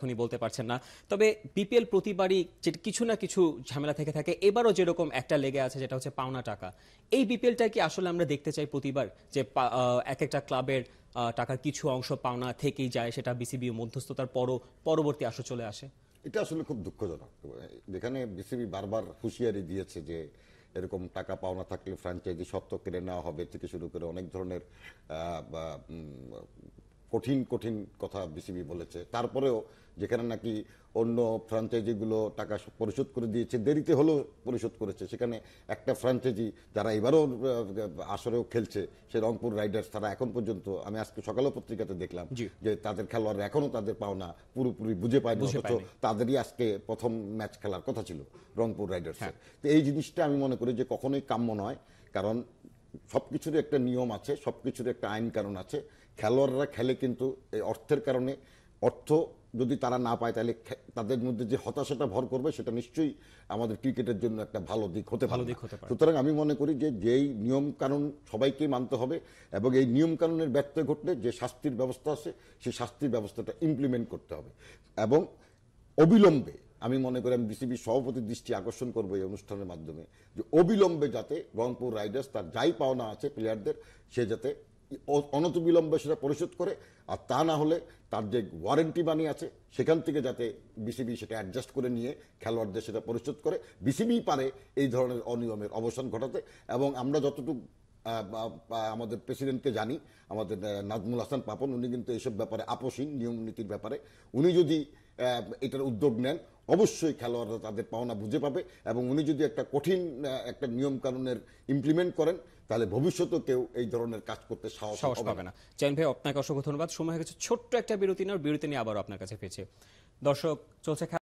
এখনই বলতে পারছেন না। তবে বিপিএল প্রতিবারই যেটা কিছু না কিছু ঝামেলা থেকে থাকে, এবারও যেরকম একটা লেগে আছে যেটা হচ্ছে পাওনা টাকা। এই বিপিএলটা কি আসলে আমরা দেখতে চাই প্রতিবার যে এক একটা ক্লাবের টাকার কিছু অংশ পাওনা থেকেই যায়, সেটা বিসিবি মধ্যস্থতার পরবর্তী আসর চলে আসে? এটা আসলে খুব দুঃখজনক। যেখানে বিসিবি বারবার হুঁশিয়ারি দিয়েছে যে এরকম টাকা পাওনা থাকলে ফ্র্যাঞ্চাইজি সত্ত্ব কেড়ে নেওয়া হবে থেকে শুরু করে অনেক ধরনের কঠিন কঠিন কথা বিসিবি বলেছে, তারপরেও যেখানে নাকি অন্য ফ্র্যাঞ্চাইজিগুলো টাকা পরিশোধ করে দিয়েছে, দেরিতে হলেও পরিশোধ করেছে, সেখানে একটা ফ্র্যাঞ্চাইজি যারা এবারও আসরেও খেলছে, সে রংপুর রাইডার্স, তারা এখন পর্যন্ত, আমি আজকে সকালে পত্রিকাতে দেখলাম যে তাদের খেলোয়াড়রা এখনো তাদের পাওনা পুরোপুরি বুঝে পায়নি, অথচ তাদেরই আজকে প্রথম ম্যাচ খেলার কথা ছিল রংপুর রাইডার্সের। তো এই জিনিসটা আমি মনে করি যে কখনোই কাম্য নয়, কারণ সবকিছুর একটা নিয়ম আছে, সবকিছুর একটা আইন কারণ আছে। খেলোয়াড়রা খেলে কিন্তু এই অর্থের কারণে, অর্থ যদি তারা না পায় তাহলে তাদের মধ্যে যে হতাশাটা ভর করবে সেটা নিশ্চয়ই আমাদের ক্রিকেটের জন্য একটা ভালো দিক হতে পারে। সুতরাং আমি মনে করি যে যেই নিয়ম কানুন সবাইকেই মানতে হবে, এবং এই নিয়ম কানুনের ব্যত্যয় ঘটলে যে শাস্তির ব্যবস্থা আছে সেই শাস্তির ব্যবস্থাটা ইমপ্লিমেন্ট করতে হবে, এবং অবিলম্বে আমি মনে করি, আমি বিসিবি সভাপতির দৃষ্টি আকর্ষণ করবো এই অনুষ্ঠানের মাধ্যমে, যে অবিলম্বে যাতে রংপুর রাইডার্স তার যাই পাওনা আছে প্লেয়ারদের, সে যাতে অনতিবিলম্বে সেটা পরিশোধ করে, আর তা না হলে তার যে ওয়ারেন্টি মানি আছে সেখান থেকে যাতে বিসিবি সেটা অ্যাডজাস্ট করে নিয়ে খেলোয়াড়দের সেটা পরিশোধ করে। বিসিবি পারে এই ধরনের অনিয়মের অবসান ঘটাতে, এবং আমরা যতটুকু আমাদের প্রেসিডেন্টকে জানি, আমাদের নাজমুল হাসান পাপন, উনি কিন্তু এইসব ব্যাপারে আপোষহীন, নিয়ম নীতির ব্যাপারে উনি যদি এটার উদ্যোগ নেন, অবশ্যই খেলোয়াড়রা তাদের পাওনা বুঝে পাবে, এবং উনি যদি একটা কঠিন একটা নিয়ম কানুনের ইমপ্লিমেন্ট করেন, তাহলে ভবিষ্যতে কেউ এই ধরনের কাজ করতে সাহস পাবে না। জয়ন ভাই, আপনাকে অসংখ্য ধন্যবাদ। সময় হয়ে গেছে ছোট্ট একটা বিরতি নিয়ে আবারও আপনার কাছে ফিরছি। দর্শক, চলছে